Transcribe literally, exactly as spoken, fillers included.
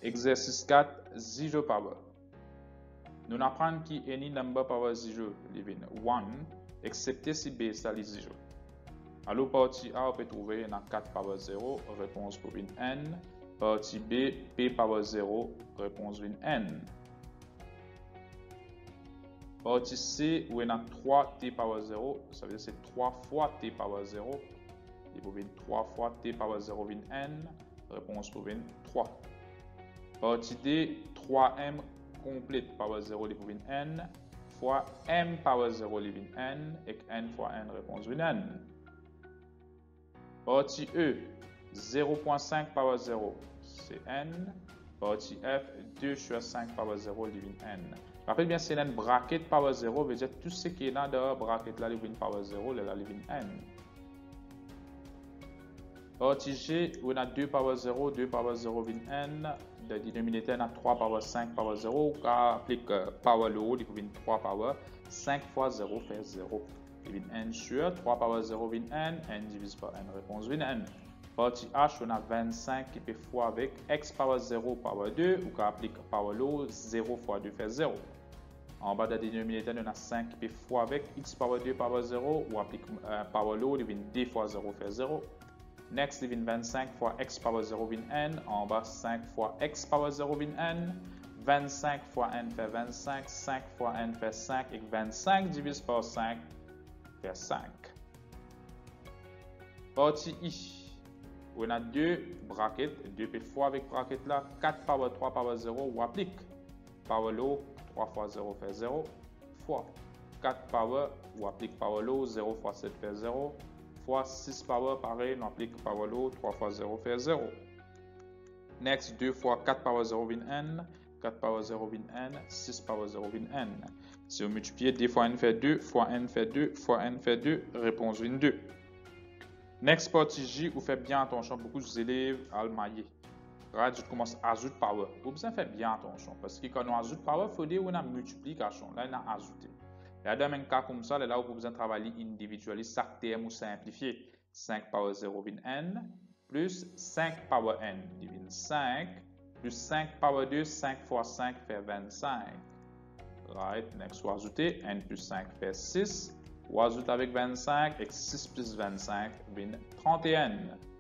Exercice quatre, zero power. Nous apprenons que any number power zero living one, excepté si b ça est zero. Alors, partie A, on peut trouver dans quatre power zero, réponse pour une n. Partie B, p power zero, réponse pour une n. Partie C, où on a trois t power zero, ça veut dire c'est trois fois t power zero. Il faut venir trois fois t power zero vin n, réponse pour venir trois. Partie D, trois m complète power zero il faut venir n, fois m power zero il vin n, et n fois n, réponse vin n. Partie E, zéro virgule cinq power zero, c'est n. Partie F, deux sur cinq power zero, il vient n. Rappelez bien, c'est une bracket power zero, veut dire tout ce qui est dans la bracket là, il vient power zero, là, il vient n. Partie G, on a deux power zero, deux power zero vient n. Le dénominateur, on a trois power cinq power zero. On applique power le haut, il vient trois power. cinq fois zéro fait zéro. Il vient n sur trois power zero vient n. n divise par n, réponse vient n. Partie H, on a vingt-cinq qui peut fois avec x power zéro power deux, ou qu'on applique power low, zéro fois deux fait zéro. En bas de la dénominateur, on a cinq qui peut fois avec x power deux power zéro, ou applique euh, power low, il vient deux fois zéro fait zéro. Next, il vient vingt-cinq fois x power zéro vient n. En bas, cinq fois x power zéro vient n. vingt-cinq fois n fait vingt-cinq. cinq fois n fait cinq. Et vingt-cinq divise par cinq fait cinq. Partie I. On a deux brackets, deux p fois avec bracket là, quatre power trois power zéro, ou applique power low, trois fois zéro fait zéro, fois quatre power, ou applique power low, zéro fois sept fait zéro, fois six power, pareil, on applique power low, trois fois zéro fait zéro. Next, deux fois quatre power zéro vient n, quatre power zéro vient n, six power zéro vient n. Si on multiplie, deux fois n fait deux, fois n fait deux, fois n fait deux, réponse vient deux. Next partie J, vous faites bien attention, beaucoup d'élèves à le mailler. Right, je commence à ajouter power. Vous besoin faire bien attention parce que quand on ajoute power, il faut dire qu'on a multiplication. Là, on a ajouté. Là, dans un cas comme ça, là, vous besoin travailler individuellement, chaque terme ou simplifier. cinq power zéro vient n, plus cinq power n, devient cinq, plus cinq power deux, cinq fois cinq fait vingt-cinq. Right, next, vous ajoutez, n plus cinq fait six. Ou ajoute avec vingt-cinq et six plus vingt-cinq vient trente et un.